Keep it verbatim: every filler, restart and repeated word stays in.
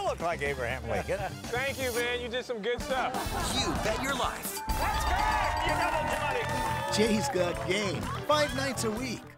look like Abraham Lincoln. Thank you, man. You did some good stuff. You Bet Your Life. That's correct. You double twenty. Jay's got game five nights a week.